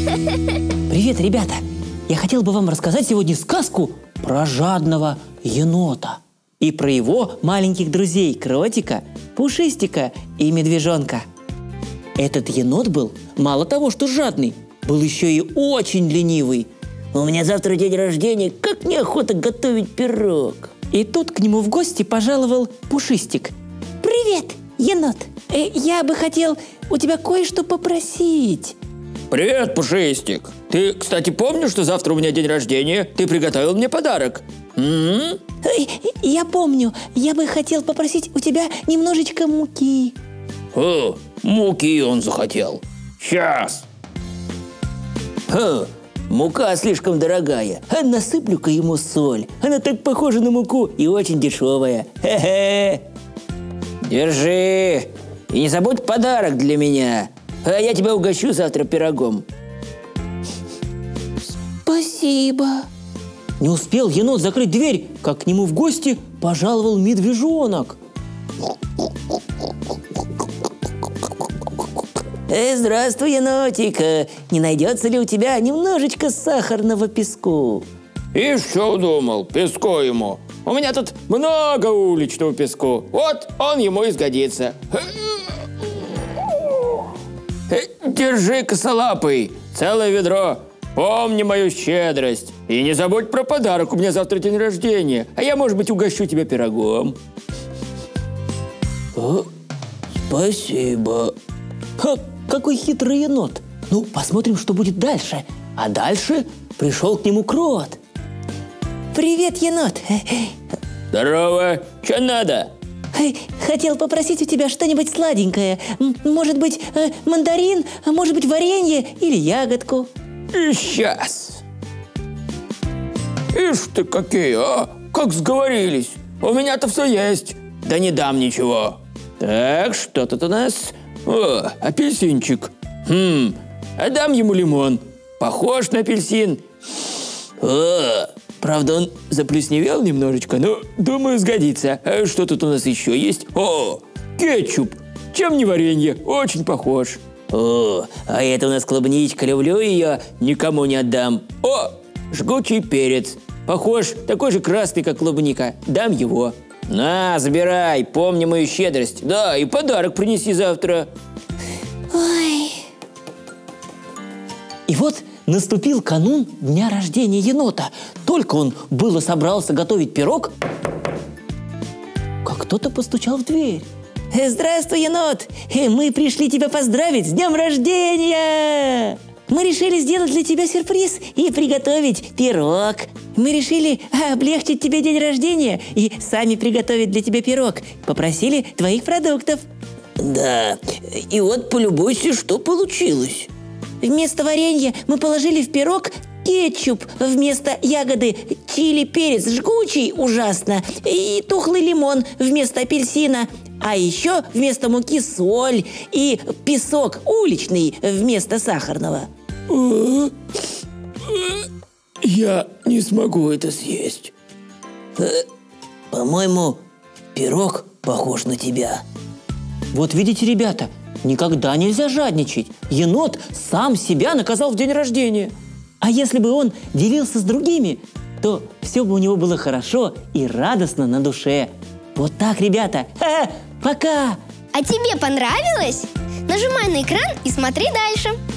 Привет, ребята! Я хотел бы вам рассказать сегодня сказку про жадного енота и про его маленьких друзей Кротика, Пушистика и Медвежонка. Этот енот был мало того, что жадный, был еще и очень ленивый. У меня завтра день рождения, как неохота готовить пирог. И тут к нему в гости пожаловал Пушистик. Привет, енот! Я бы хотел у тебя кое-что попросить. Привет, Пушистик! Ты, кстати, помнишь, что завтра у меня день рождения? Ты приготовил мне подарок. Я помню. Я бы хотел попросить у тебя немножечко муки. О, муки он захотел. Сейчас. Мука слишком дорогая. Насыплю-ка ему соль. Она так похожа на муку и очень дешевая. Хе-хе. Держи. И не забудь подарок для меня. А я тебя угощу завтра пирогом. Спасибо. Не успел енот закрыть дверь, как к нему в гости пожаловал медвежонок. Здравствуй, енотик. Не найдется ли у тебя немножечко сахарного песку? И что думал, песку ему? У меня тут много уличного песку. Вот он ему и сгодится. Держи, косолапый, целое ведро. Помни мою щедрость. И не забудь про подарок, у меня завтра день рождения. А я, может быть, угощу тебя пирогом. Спасибо. Какой хитрый енот. Ну, посмотрим, что будет дальше. А дальше пришел к нему Крот. Привет, енот. Здорово. Что надо? Хотел попросить у тебя что-нибудь сладенькое. Может быть, мандарин, а может быть, варенье или ягодку. И сейчас. Ишь ты какие, а? Как сговорились. У меня-то все есть. Да не дам ничего. Так, что тут у нас? О, апельсинчик. А дам ему лимон. Похож на апельсин. Правда, он заплесневел немножечко, но, думаю, сгодится. А что тут у нас еще есть? О, кетчуп. Чем не варенье? Очень похож. А это у нас клубничка. Люблю ее, никому не отдам. О, жгучий перец. Похож, такой же красный, как клубника. Дам его. На, забирай, помни мою щедрость. Да, и подарок принеси завтра. Ой. И вот наступил канун дня рождения енота. Только он было собрался готовить пирог, как кто-то постучал в дверь. Здравствуй, енот! Мы пришли тебя поздравить с днем рождения! Мы решили сделать для тебя сюрприз и приготовить пирог. Мы решили облегчить тебе день рождения и сами приготовить для тебя пирог. Попросили твоих продуктов. Да, и вот полюбуйся, что получилось. Вместо варенья мы положили в пирог кетчуп, вместо ягоды чили перец жгучий ужасно и тухлый лимон вместо апельсина. А еще вместо муки соль и песок уличный вместо сахарного. Я не смогу это съесть. По-моему, пирог похож на тебя. Вот видите, ребята, никогда нельзя жадничать. Енот сам себя наказал в день рождения. А если бы он делился с другими, то все бы у него было хорошо и радостно на душе. Вот так, ребята. Пока! А тебе понравилось? Нажимай на экран и смотри дальше.